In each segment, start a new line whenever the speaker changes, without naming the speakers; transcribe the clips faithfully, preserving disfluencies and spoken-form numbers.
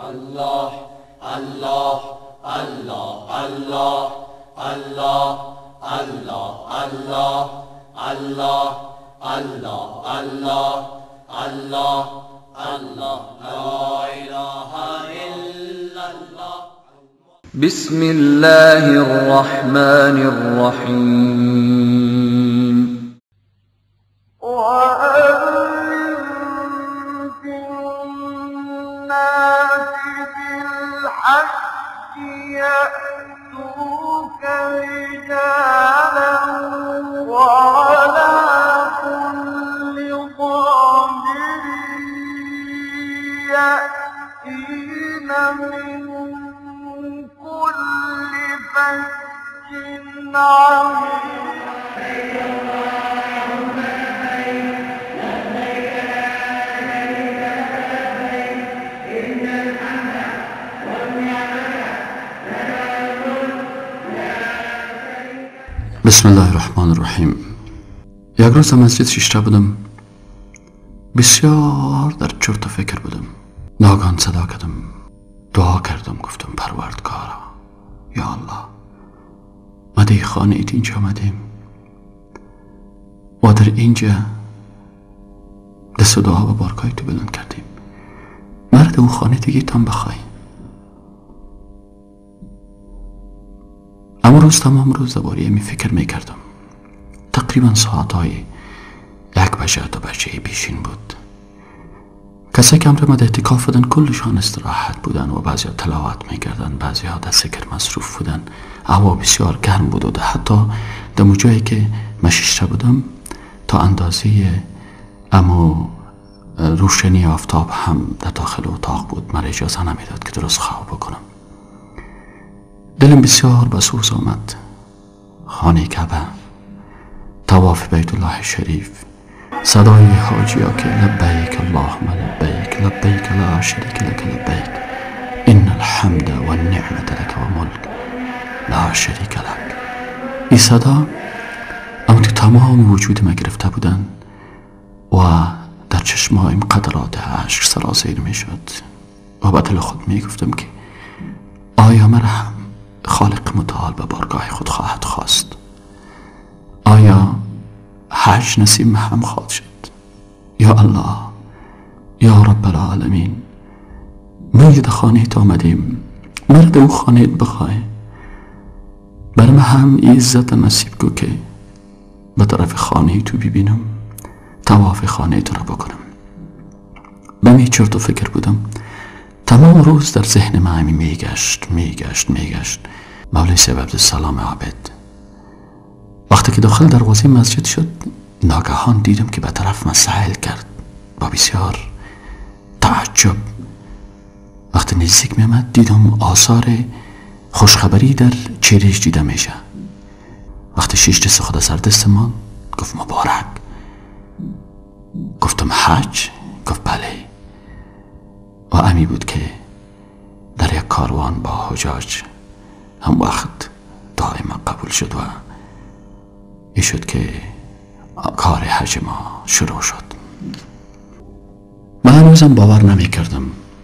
الله الله الله الله الله الله الله الله الله الله الله الله لا إله إلا الله.
بسم الله الرحمن الرحيم.
وأذن في الناس بالحج يأتوك رجالا وعلى كل ضامر يأتين من كل فج عميق.
بسم الله الرحمن الرحیم. یک روز مسجد شیشته بودم، بسیار در چرت و فکر بودم. ناگهان صدا کردم، دعا کردم، گفتم پروردگارا یا الله، ما در خانه ایت اینجا آمدیم و در اینجا دست و دعا و بارگاه تو بلند کردیم. مرد او خانه دیگه تان بخوای. اما روز تمام روز درباره می فکر می کردم. تقریبا ساعتهای یک بجه دو بجه پیشین بود. کسی که امر مد اعتکاف بودن کلشان استراحت بودن و بعضی ها تلاوت می کردن، بعضی ها در ذکر مصروف بودن. هوا بسیار گرم بود و حتی در جایی که من شیشته بودم تا اندازه اما روشنی آفتاب هم در داخل اتاق بود. من اجازه نمیداد که درست خواب بکنم. دلم بسیار به سوز آمد. خانه کعبه، طواف بیت الله شریف، صدای حاجیا که لبیک اللهم لبیک لبیک لا شریک لک لبیک ان الحمد و النعمت لک و ملک لا شریک لک. این صدا اما تو تمام وجود ما گرفته بودن و در چشمایم قطرات اشک سرازیر می شد و با دل خود می گفتم که آیا مرحم خالق متعال به بارگاه خود خواهد خواست؟ آیا حج نصیب هم خواهد شد؟ یا الله، یا رب العالمین، ما در خانه تو آمدیم، مرد او خانه بخواه، بر من هم عزت نصیب کو که به طرف خانه تو ببینم، طواف خانه تو را بکنم. به می چرت و فکر بودم. تمام روز در ذهن من همی میگشت میگشت میگشت مولوی صاحب عبدالسلام عابد. وقتی که داخل دروازه مسجد شد، ناگهان دیدم که به طرف من سیل کرد با بسیار تعجب. وقتی نزدیک می آمد دیدم آثار خوشخبری در چهرهش دیده میشه. وقتی شش دست خود سر دست من گفت مبارک. گفتم حج؟ گفت بله. و امی بود که در یک کاروان با حجاج هم وقت دائما قبول شد و این شد که کار حج ما شروع شد. من هنوزم باور نمی کردم،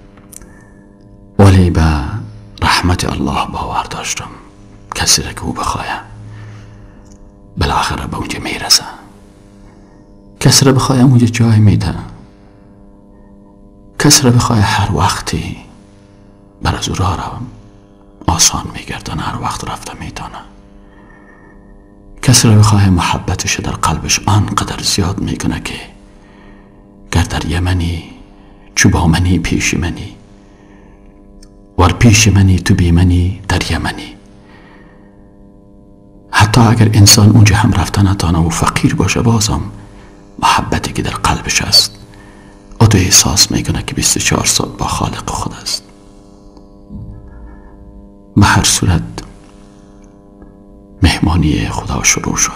ولی به رحمت الله باور داشتم. کسی را که او بخواه بالاخره به اونجا می رسه. کسی را بخواه اونجا جای می ده. کسی را بخواه هر وقتی بر از او راه روم آسان می گردن، هر وقت رفته می تانه. کسی را بخواه محبتش در قلبش آنقدر زیاد می کنه که گر در یمنی چو با منی پیش منی، ور پیش منی تو بی منی در یمنی. حتی اگر انسان اونجا هم رفته نتانه و فقیر باشه، بازم محبتی که در قلبش است او تو احساس میکنه که بیست و چهار ساعت با خالق خود است. به هر صورت مهمانی خدا شروع شد.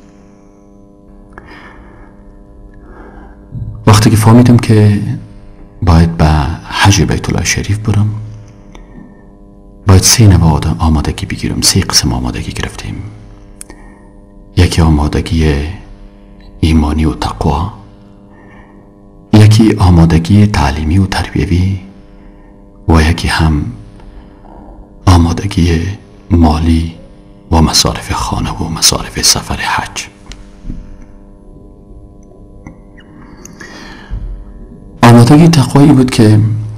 وقتی که فهمیدم که باید به حج بیت الله شریف برم، باید سه نوع آمادگی بگیرم. سه قسم آمادگی گرفتیم. یکی آمادگی ایمانی و تقوا، یکی آمادگی تعلیمی و تربیوی و یکی هم آمادگی مالی و مصارف خانه و مصارف سفر حج. آمادگی تقوایی بود که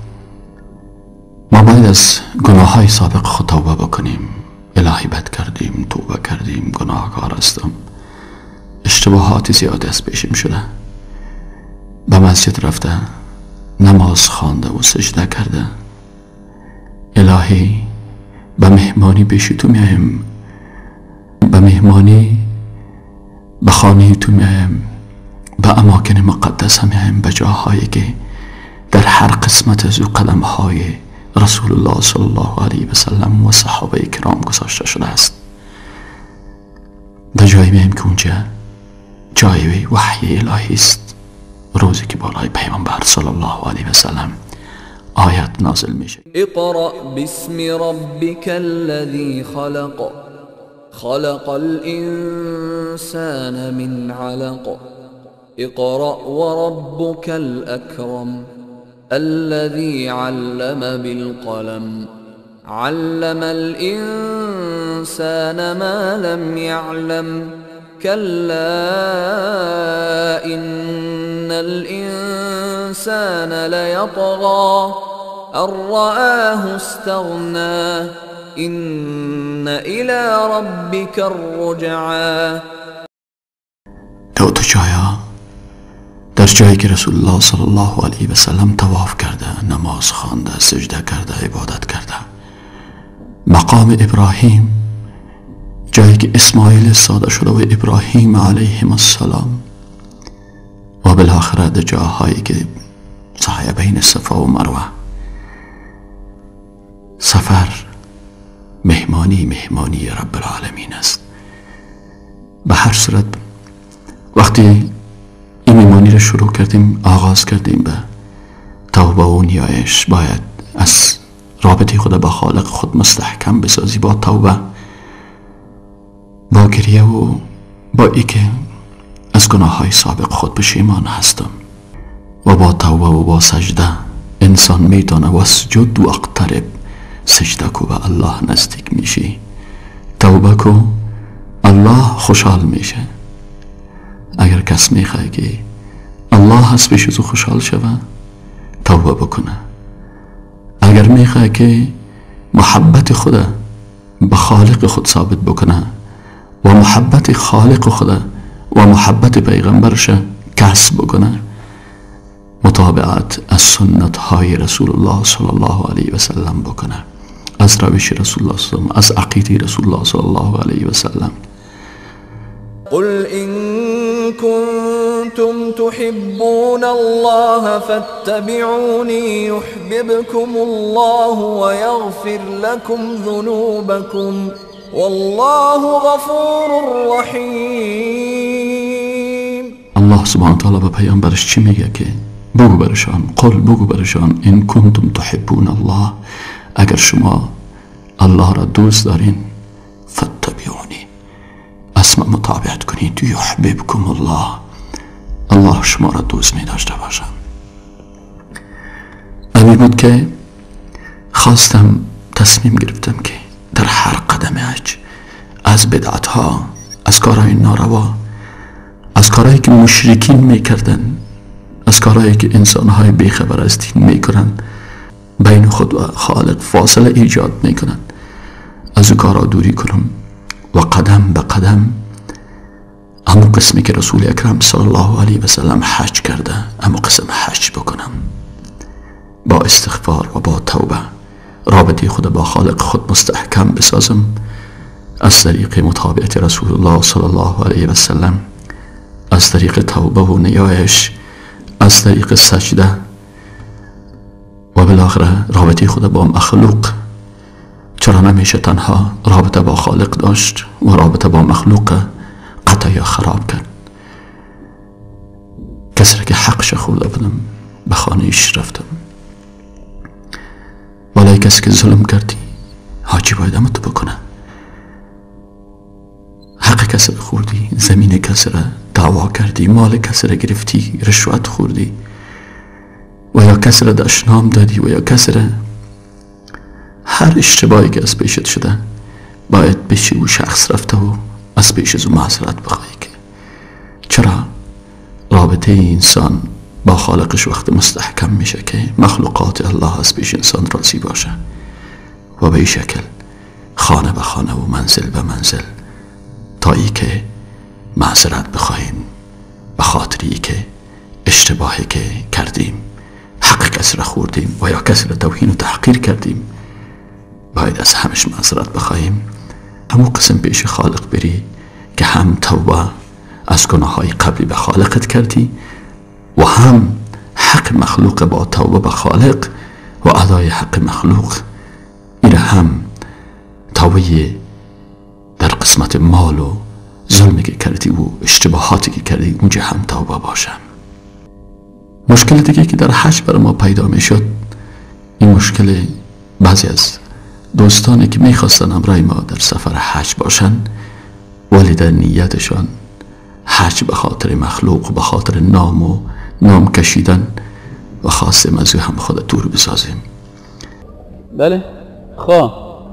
ما باید از گناه های سابق خود توبه بکنیم. الهی بد کردیم، توبه کردیم، گناهکار هستم، اشتباهات زیاد از پیشم شده، به مسجد رفته، نماز خوانده و سجده کرده. الهی به مهمانی پیش تو میایم، به مهمانی به خانه تو میایم، به اماکن مقدس میایم، به جاهایی که در هر قسمت از او قدم های رسول الله صلی الله علیه و سلم و صحابه کرام گذاشته شده است. به جایی میایم که اونجا جای وحی الهی است، روزی که بالای پیامبر صلی الله علیه و سلم آیت نازل میشه.
اقرأ باسم ربك الذي خلق خلق الإنسان من علق اقرأ وربك الأكرم الذي علم بالقلم علم الإنسان ما لم يعلم كلا إن الإنسان ليطغى أن رآه استغنى إن إلى ربك الرجعى.
دو تا جایا در جایی که رسول الله صلی الله علیه و سلم طواف کرده، نماز خوانده، سجده کرده، عبادت کرده. مقام ابراهیم، جایی که اسماعیل ساده شده و ابراهیم علیهم السلام، و بالاخره در جاهایی که سعی بین صفا و مروه. سفر مهمانی مهمانی رب العالمین است. به هر صورت وقتی این مهمانی را شروع کردیم، آغاز کردیم به توبه و نیایش، باید از رابطه خود با خالق خود مستحکم بسازی، با توبه، با گریه و با ای که از گناه های سابق خود پشیمان هستم، و با توبه و با سجده انسان میتونه واسجد و اقترب، سجده کو به الله نزدیک میشی، توبه کو الله خوشحال میشه. اگر کس میخواه که الله از پیش تو خوشحال شوه، توبه بکنه. اگر میخواه که محبت خود به خالق خود ثابت بکنه و محبت خالق خود و محبت پیغمبرش کسب بکنه، مطابقت از سنت های رسول الله صلی الله علیه و سلم بکنه، از روش رسول الله صلی الله علیه و سلم، از عقیده رسول الله صلی الله علیه و سلم.
قل إن كنتم تحبون الله فاتبعوني يحببكم الله ويغفر لكم ذنوبكم والله غفور رحيم.
الله سبحانه وتعالى به پیامبرش چی میگه که بگو برشان، قل بگو برشان، ان کنتم تحبون الله، اگر شما الله را دوست دارین، فاتبعونی، اسم مطابقت کنید، یحببکم الله، الله شما را دوست می داشته باشم. امی بود که خواستم، تصمیم گرفتم که در هر قدم حج از بدعت ها، از کارهای ناروا، از کارهایی که مشرکین میکردن، از کارهایی که انسانهای بیخبر از دین میکنن، بین خود و خالق فاصله ایجاد میکنن، از او کارها دوری کنم و قدم به قدم همون قسمی که رسول اکرم صلی الله علیه و سلم حج کرده، همون قسم حج بکنم، با استغفار و با توبه رابطه خود با خالق خود مستحکم بسازم، از طریق مطابقت رسول الله صلی الله علیه و سلم، از طریق توبه و نیایش، از طریق سجده، و بالاخره رابطه خود با مخلوق. چرا نمیشه تنها رابطه با خالق داشت و رابطه با مخلوق قطع یا خراب کرد؟ کسی را که حقش خورده بودم به خانهش رفتم، ولی کسی که ظلم کردی حاجی باید امو تو بکنه. حق کسی را خوردی، زمین کسی را دعوا کردی، مال کسی را گرفتی، رشوت خوردی، و یا کسی را دشنام دادی، و یا کسی را هر اشتباهی که از پیشت شده باید بشی و شخص رفته و از پیش از او معذرت بخواهی. که چرا رابطه انسان با خالقش وقت مستحکم میشه که مخلوقات الله از پیش انسان راضی باشه و به این شکل خانه به خانه و منزل به منزل تا ای که معذرت بخواهیم به خاطری که اشتباهی که کردیم، حق کسی را خوردیم و یا کسی را توهین و تحقیر کردیم، باید از همش معذرت بخواهیم. همون قسم پیش خالق بری که هم توبه از گناه های قبلی به خالقت کردی و هم حق مخلوق با توبه به خالق و ادای حق مخلوق این هم توبه در قسمت مال و ظلمی که کردی و اشتباهاتی که کردی اونجا هم توبه باشه. مشکل دیگه که در حج بر ما پیدا می شد، این مشکل بعضی از دوستانی که میخواستن همراه ما در سفر حج باشن ولی در نیتشان حج به خاطر مخلوق، به خاطر نام و نام کشیدن و خواستیم از او هم خود دور بسازیم.
بله خواه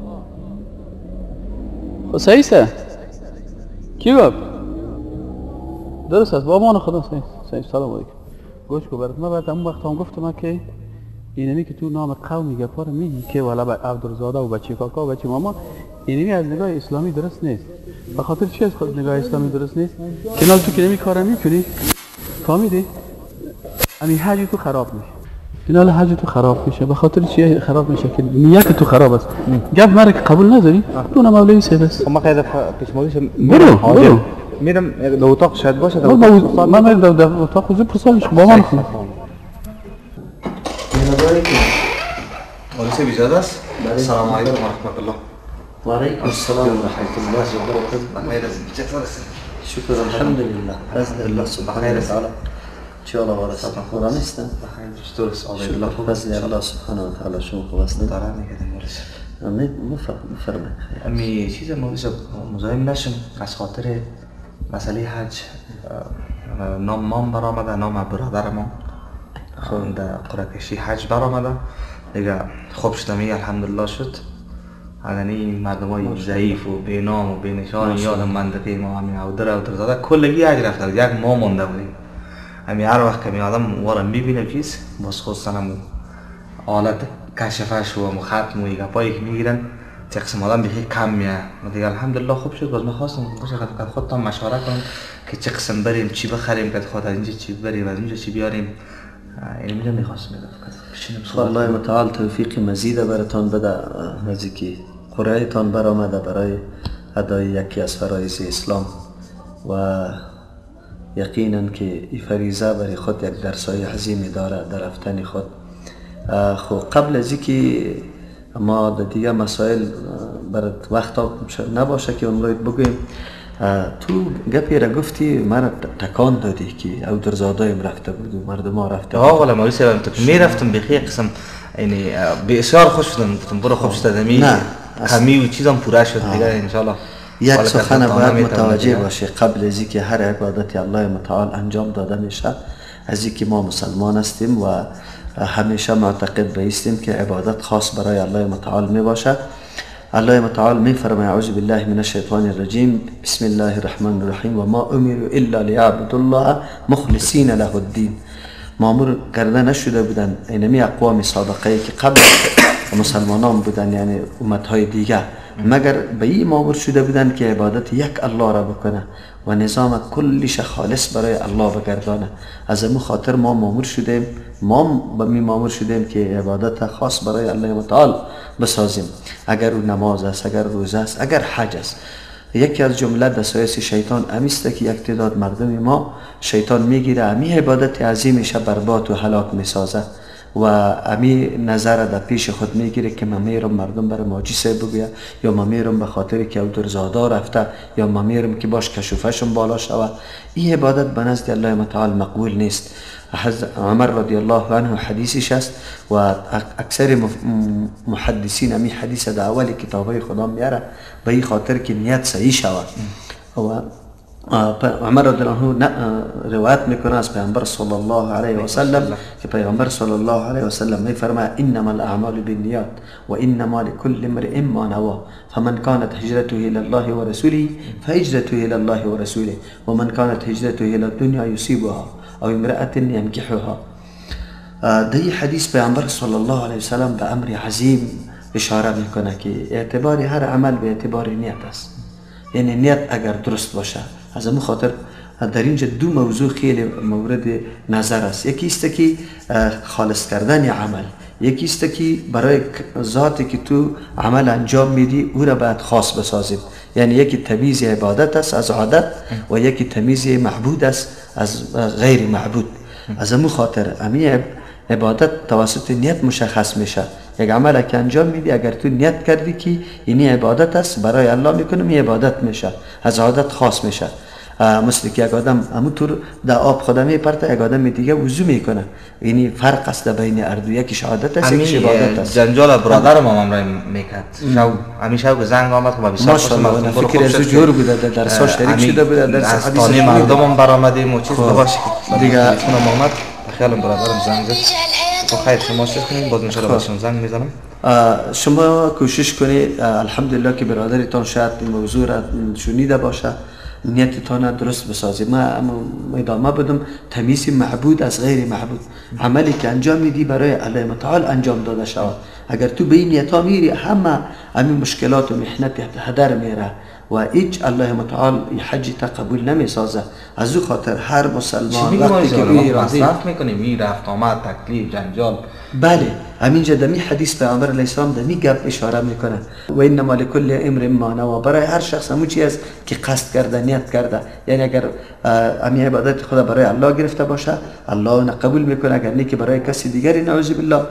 خب صحیحه کی گفت؟ درست است با امان خدا. صحیح صحیح سلام علیکم. گوش کو برات ما بعد اون وقت هم گفتم که اینمی که تو نام قومی گپا رو میگی که والا عبدالزاده و بچه کاکا و بچه ماما، اینمی از نگاه اسلامی درست نیست. به خاطر چی از خود نگاه اسلامی درست نیست؟ کنال تو که نمی کارم میکنی فهمیدی؟ همین حج تو خراب میشه. کنال حج تو خراب میشه. به خاطر چی خراب میشه؟ که نیت تو خراب است. گپ مرا که قبول نداری؟ تو مولوی سید است.
ما قاعده پیشمونیش
برو برو
میرم در اتاق شاید باشه.
ما من در اتاق زیر پرسانش با من خون.
مولوی بیزاده است. سلام علیکم و رحمت الله.
و علیکم السلام و رحمت الله و برکاته.
خیر است. چطور است؟
شکر الحمدلله. فضل الله سبحانه و تعالی. چه الله وارث خدا نیستن.
چطور است؟
شکر فضل الله سبحانه و تعالی شما خوب هستن.
دارم میگم مولوی.
امید مفرمایید.
امی چیز مولوی مزاحم نشم از خاطر مسئله حج. نام مام برآمده، نام برادرم خود در قرعه کشی حج برآمده دیگه. خوب شدم الحمدلله شد. یعنی مردمای ضعیف و بی نام و بی نشان یادم منطقه ما همین اودر اودر زاده کلگی حج رفتن. یک ماه مونده بودیم. همین هر وقت که می آدم وارم میبینم چیز باز خواستنم حالت کشفش و ختم و یک پایی که میگیرن چه قسم آدم بخی کم میه. دیگه الحمدلله خوب شد. باز میخواستم که خودتان مشوره کنم که چه قسم بریم، چی بخریم، که خود از اینجا چی بریم، از اینجا چی بیاریم. این میگم میخواستم
الله متعال توفیق مزید براتان بده. نزدیکی قرعه تان برآمده برای ادای یکی از فرایض اسلام و یقینا که این فریضه برای خود یک درسای عظیمی داره در رفتن خود. خب قبل از اینکه ما در دیگه مسائل برات وقت نباشه که اون رو بگویم، تو گپی را گفتی مرا تکان دادی که او درزادایم رفته بود و مردم ها رفته بود.
آه والا مولوی صاحب تو میرفتم بخیر قسم یعنی بسیار خوش شدم. گفتم برو خوب شد دمی کمی و چیزام پوره شد دیگه ان شاء الله.
یک سخن باید متوجه باشه قبل از اینکه هر عبادتی الله متعال انجام داده میشه، از اینکه ما مسلمان هستیم و همیشه معتقد بایستیم که عبادت خاص برای الله متعال می باشه. الله متعال می فرماید اعوذ بالله من الشیطان الرجیم بسم الله الرحمن الرحیم و ما امروا الا ليعبدوا الله مخلصین له الدین. مامور کرده نشده بودن اینمی اقوام سابقه که قبل مسلمانان بودن، یعنی امتهای دیگه، مگر به این مامور شده بودن که عبادت یک الله را بکنه و نظام کلیش خالص برای الله بگردانه. از امو خاطر ما مامور شدیم، ما می مامور شدیم که عبادت خاص برای الله متعال بسازیم. اگر اون نماز است، اگر روزه است، اگر حج است. یکی از جمله دسایس شیطان امیسته که یک تعداد مردم ما شیطان میگیره امی عبادت عظیمش برباد و هلاک میسازه و امی نظر در پیش خود میگیره که من میرم مردم برای معجزه بگویم، یا من میرم به خاطر که او درزادا رفته، یا من میرم که باش کشوفشم بالا شود. این عبادت به نزد الله متعال مقبول نیست. حضرت عمر رضی الله عنه حدیثش است و اکثر محدثین امی حدیث در اول کتابای خدا میاره به این خاطر که نیت صحیح شود. و عمر رضی الله عنه روایت میکنه از پیامبر صلی الله علیه و سلم که پیامبر صلی الله علیه و سلم میفرماید انما الاعمال بالنیات و انما لكل امرئ ما نوى فمن كانت هجرته الى الله ورسوله فهجرته الى الله ورسوله ومن كانت هجرته الى الدنيا يصيبها او امرأة ينكحها. در این حدیث پیامبر صلی الله علیه و سلم به امر عظیم اشاره میکنه که اعتبار هر عمل به اعتبار نیت است. یعنی نیت اگر درست باشه، از همون خاطر در اینجا دو موضوع خیلی مورد نظر است. یکی است که خالص کردن عمل، یکی است که برای ذاتی که تو عمل انجام میدی او را باید خاص بسازید. یعنی یکی تمیز عبادت است از عادت و یکی تمیز معبود است از غیر معبود. از همون خاطر امی عبادت توسط نیت مشخص میشه. یک عمل که انجام میدی اگر تو نیت کردی که اینی عبادت است برای الله میکنم، این عبادت میشه، از عادت خاص میشه. مثل که یک آدم همونطور در آب خودم میپرته، یک آدم دیگه وضو میکنه. یعنی فرق است بین اردو، یکیش عادت است یکیش عبادت است.
جنجال برادرم هم امرای میکرد شو همیشه که زنگ آمد خب بسیار
ماشاءالله فکر از جور بوده در درس شریک شده بوده در
از تانی مردم هم برآمدیم و چیز باشه دیگه خونم آمد خیالم برادرم زنگ زد. خیر شما چه کنین باز ان شاء الله باشون زنگ میزنم.
شما کوشش کنید الحمدلله که برادرتان شاید این موضوع را شنیده باشه، نیتتان درست بسازید. ما ادامه بدم تمیز معبود از غیر معبود. عملی که انجام میدی برای الله متعال انجام داده شود. اگر تو به این نیتا میری همه همین مشکلات و محنت هدر میره و هیچ الله متعال حج تا قبول نمیسازه. از او خاطر هر مسلمان وقتی که روی
مصرف میکنه می رفت آمد تکلیف جنجال،
بله همینجا دمی حدیث پیامبر علیه السلام دمی گپ اشاره میکنه و انما لكل امرئ ما نوى. برای هر شخص همون چیز که قصد کرده نیت کرده، یعنی اگر امی عبادت خدا برای الله گرفته باشه الله اون قبول میکنه، اگر نه که برای کسی دیگری نعوذ بالله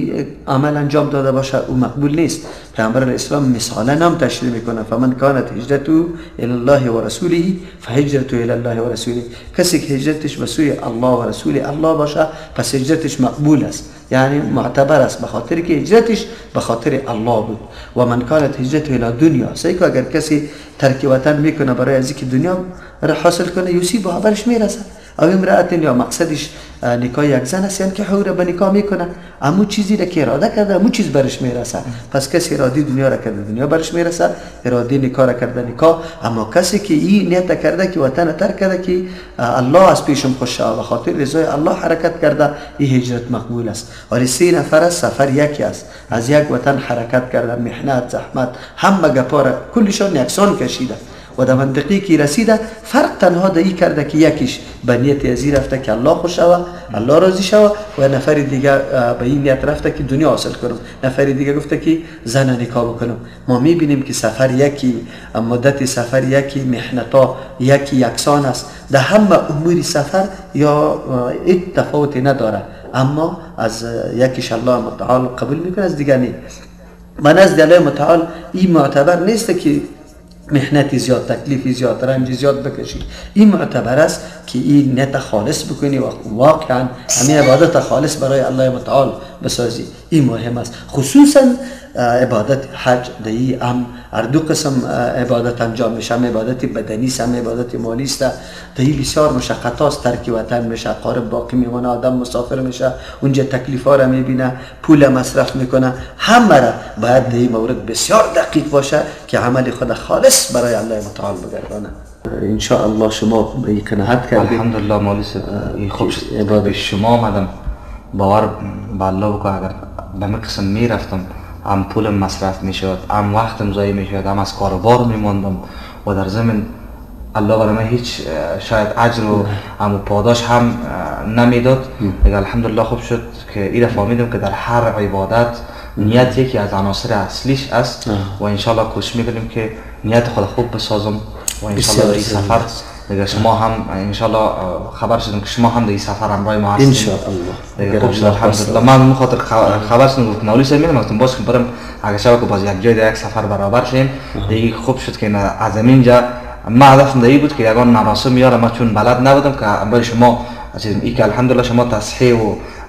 عمل انجام داده باشه او مقبول نیست. پیامبر علیه السلام مثالا هم تشریح میکنه فمن كانت هجرته الى الله ورسوله فهجرته الى الله ورسوله. کسی که هجرتش به سوی الله و رسول الله باشه پس هجرتش مقبول است، یعنی معتبر است، به خاطر که هجرتش به خاطر الله بود. و من کانت هجرته الى دنیا، سعی که اگر کسی ترک وطن میکنه برای از اینکه دنیا را حاصل کنه یصیبها برش میرسه، او امرأت یا مقصدش نکاح یک زن است یعنی که حور به نکاح میکنه امو چیزی را که اراده کرده امو چیز برش میرسه. پس کسی اراده دنیا را کرده دنیا برش میرسه، اراده نکاح را کرده نکاح. اما کسی که این نیت کرده که وطن ترک کرده که الله از پیشم خوشه و خاطر رضای الله حرکت کرده، این هجرت مقبول است. ولی سه نفر از سفر یکی است، از یک وطن حرکت کرده، محنت زحمت همه گپا را کلشان یکسان کشیده و در منطقی که رسیده. فرق تنها دایی کرده که یکیش به نیت ازی رفته که الله خوش شوه الله راضی شوه و نفر دیگه به این نیت رفته که دنیا حاصل کنم، نفر دیگه گفته که زن نکاح بکنم. ما میبینیم که سفر یکی، مدت سفر یکی، محنتا یکی یکسان است در همه امور سفر یا هیچ تفاوتی نداره، اما از یکیش الله متعال قبول میکنه از دیگه نه. من از الله متعال این معتبر نیست که محنت زیاد، تکلیف زیاد، رنج زیاد بکشی. این معتبر است که این نیت خالص بکنی و واقعا همین عبادت خالص برای الله متعال بسازی. این مهم است. خصوصا عبادت حج دایی هم هر دو قسم عبادت انجام میشه، هم عبادت بدنی است هم عبادت مالی است. دایی بسیار مشقت است، ترک وطن میشه، قارب باقی میمونه، آدم مسافر میشه، اونجا تکلیفا را میبینه، پول مصرف میکنه. همه را باید دایی مورد بسیار دقیق باشه که عمل خود خالص برای الله متعال بگردانه. ان شاء الله شما به قناعت کردید.
الحمدلله مولی صاحب خوب شد به شما آمدم. باور به الله بکن اگر به من قسم میرفتم هم پولم مصرف میشد، هم وقتم ضایع میشد، هم از کاروبار میماندم و در ضمن الله برای من هیچ شاید اجر و هم پاداش هم نمیداد. دیگه الحمدلله خوب شد که این فهمیدم که در هر عبادت نیت یکی از عناصر اصلیش است و انشالله کوشش میکنیم که نیت خود خوب بسازم و انشالله این سفر دیگه شما هم انشالله خبر شدم که شما هم در این سفر همراه ما هستید
انشالله.
دیگه خوب شد الحمدلله. من به خاطر خبر شدم گفتم مولی صاحب میگم باز که برم اگه شب که باز یک جای در یک سفر برابر شیم دیگه خوب شد که از اینجا ما هدفم دیگه بود که یگان مراسم میاره ما چون بلد نبودم که برای شما این که الحمدلله شما تصحیح و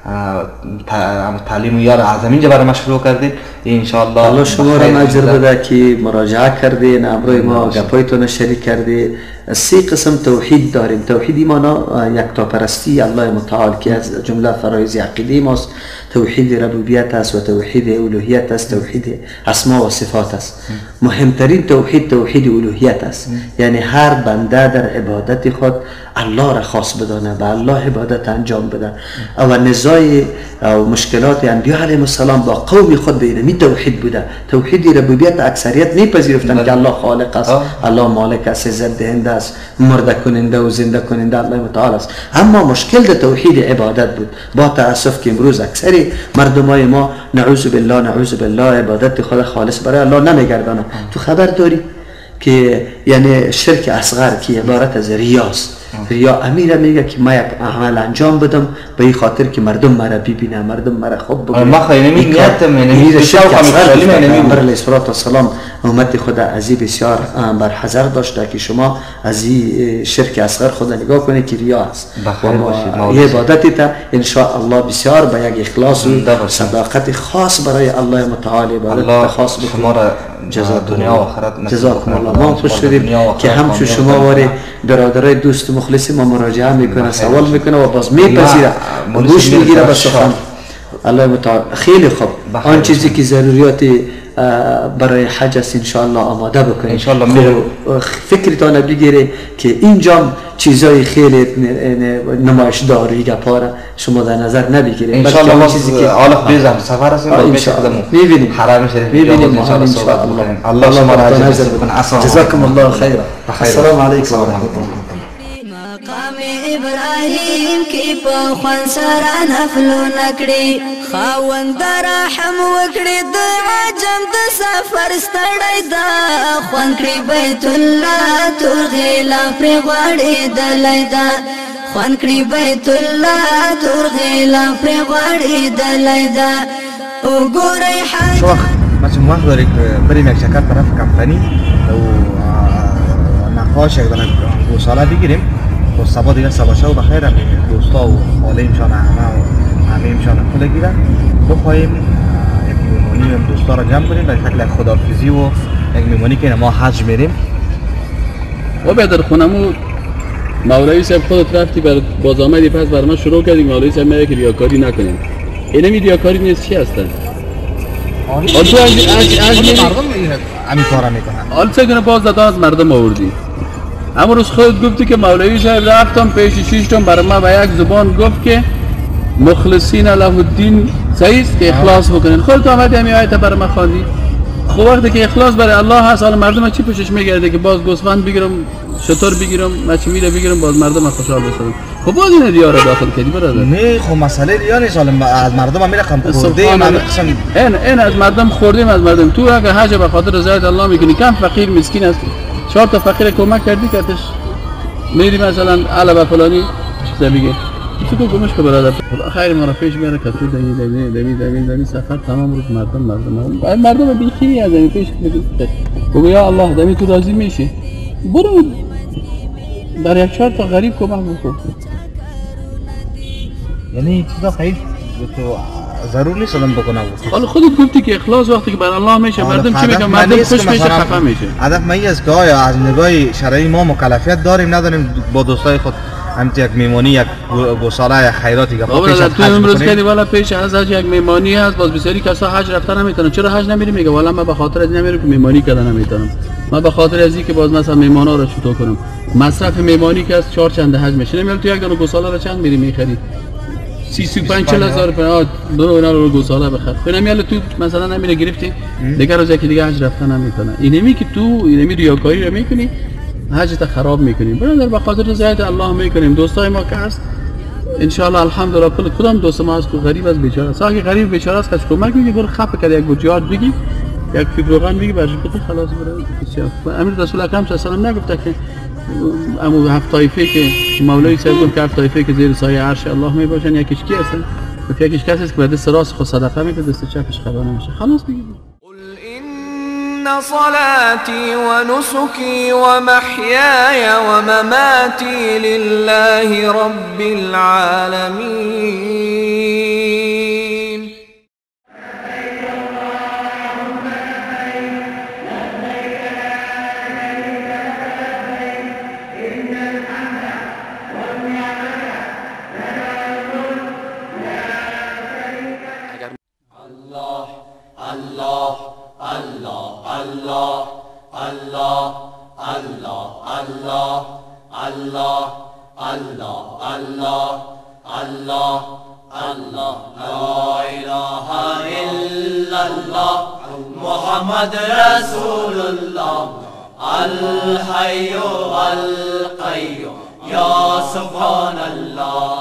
تعلیم یار از اینجا برای ما شروع کردید. ان شاء الله
الله شما را اجر بده که مراجعه کردین، امروز ما گپایتون شریک کردید. سه قسم توحید داریم. توحید ایمانا یکتاپرستی الله متعال که از جمله فرایض عقیده ماست. توحید ربوبیت است و توحید الوهیت است، توحید اسما و صفات است. مهمترین توحید توحید الوهیت است، یعنی هر بنده در عبادت خود الله را خاص بدانه، به الله عبادت انجام بده. و نزاع و مشکلات انبیا علیهم السلام با قوم خود به اینمی توحید بوده. توحید ربوبیت اکثریت میپذیرفتند که الله خالق است، الله مالک است، عزت دهنده است، مرده کننده و زنده کننده الله متعال است. اما مشکل در توحید عبادت بود. با تاسف که امروز اکثر مردمای ما نعوذ بالله نعوذ بالله عبادت خود خالص برای الله نمیگردانند. تو خبر داری که یعنی شرک اصغر که عبارت از ریاست. ریا امیر میگه که ما یک عمل انجام بدم به این خاطر که مردم مرا ببینه، مردم مرا خوب ببینه.
ما خیلی نیت من
شرک اصغر پیغمبر علیه السلام امت خود از این بسیار برحذر داشته که شما از این شرک اصغر خود نگاه کنید که ریا است. و این عبادت تا ان شاء الله بسیار با یک اخلاص و صداقت خاص برای الله متعال عبادت خاص
شما را جزاک دنیا و آخرت
جزاکم الله. ما خوش شدیم که همچون شما واره برادرای دوست مخلص ما مراجعه میکنه، سوال میکنه و باز میپذیره و گوش میگیره به سخن الله متعال. خیلی خوب. آن چیزی که ضروریات برای حج است ان شاء الله آماده بکنید. ان شاء الله فکرتان بگیره که اینجا چیزای خیلی نمایشداری گپاره شما در نظر نبگیرید.
ان شاء الله چیزی که عالق بیزم سفر است باید میشه
میبینیم
حرم شریف
میبینیم
ان شاء الله صحبت بکنیم. الله شما را اجر بده.
جزاكم الله خير. السلام عليكم ورحمه الله.
مقام ابراهیم کی په خوان سره نفلو نکړي خاوند رحم وکړي د عجم د سفر ستړی دا خوان کړي بیت الله تور غلا پر غړي دلای دا خوان کړي بیت الله تور غلا پر غړي دلای دا وګورئ حج
مثلا وقت دارید بریم یک چکر طرف کمپانی و نقاش یک دانه گوساله بگیریم و صبح دیگه صبح شو بخیر هم دوستا و خاله امشان همه و همه امشان خود گیرن بخواهیم یک میمونی و دوستا را جمع کنیم به شکل خدافیزی و یک میمونی که ما حج میریم.
و بعد در خونمو مولوی صاحب خودت رفتی بر باز آمدی پس بر ما شروع کردیم. مولوی صاحب میگه که ریاکاری نکنیم. اینمی ریاکاری نیست چی هستن؟ آن تو از از از
مردم همین کارا میکنن.
حالا چه کنه باز دادا از مردم آوردی. اما روز خودت گفتی که مولوی صاحب رفتم پیش شش تون برای ما به یک زبان گفت که مخلصین له الدین صحیح است که اخلاص بکنین. خودت آمدی همین آیت برای ما خواندی. خب وقتی که اخلاص برای الله هست حالا مردم چی پوشش میگرده که باز گوسفند بگیرم شطور بگیرم مچ میره بگیرم باز مردم خوشحال بشن. خب باز این ریا رو داخل کردی برادر.
نه خب مسئله ریا نیست. حالا از مردم میره کم خورده
این این از مردم خوردیم از مردم. تو اگه حج به خاطر رضایت الله میکنی کم فقیر مسکین است چهار تا فقیر کمک کردی که اتش میری مثلا علاوه فلانی چیزا میگه تو تو گمش که برادر خیر ما را پیش میاره که تو دمی دمی دمی دمی دمی سفر تمام روز مردم مردم مردم بیخی از این پیش میگه بگو یا الله دمی تو راضی میشی برو در یک چهار تا غریب کمک بکن.
یعنی چیزا خیر تو ضرور نیست آدم بکنه.
حالا خودت گفتی که اخلاص وقتی که برای الله میشه مردم چی میگن مردم خوش میشه خفه میشه.
هدف من است که آیا از نگاه شرعی ما مکلفیت داریم نداریم با دوستای خود همت یک میمونی یک گوساله یک خیراتی که
پیش از تو امروز کردی والا پیش از حج یک میمانی هست باز بسیاری کسا حج رفتن نمیتونن. چرا حج نمیری؟ میگه والا من به خاطر از نمیرم که میمانی کردن نمیتونم. من به خاطر از اینکه باز مثلا میمانا رو چطور کنم مصرف میمانی که از چهار چنده حج میشه نمیل تو یک دونه گوساله رو چند میری میخری سی سی پنج چهل هزار پناه برو اینا رو گوساله بخر. خب نمیال تو مثلا نمیره گرفتی دیگه روزی که دیگه حج رفتن نمیتونه. اینمی که تو اینمی ریاکاری رو میکنی حجت خراب میکنیم. برادر به خاطر رضایت الله میکنیم. دوستای ما که هست ان شاء الله الحمدلله کل کدام دوست ما هست که غریب از بیچاره است. اگه غریب بیچاره است کس کمک میگه برو خفه کرد یک گوجیات بگی یک فیبروغن بگی برش بده خلاص برای بسیار. امیر رسول اکرم صلی الله علیه و آله نگفته که امو هفت طایفه که مولوی صاحب گفت که هفت طایفه که زیر سایه عرش الله می باشن یکیش کی هستن؟ یکیش کسی است که به دست راست خود صدقه میده دست چپش خبر نمیشه. خلاص دیگه.
قل إن صلاتي ونسكي ومحياي ومماتي لله رب العالمين.
Allah, Allah, Allah, Allah, Allah, Allah, Allah, Allah, Allah, Allah, Allah, La ilaha illallah, Muhammad Rasulullah, Al-Hayyu Al-Qayyum, Ya Subhanallah.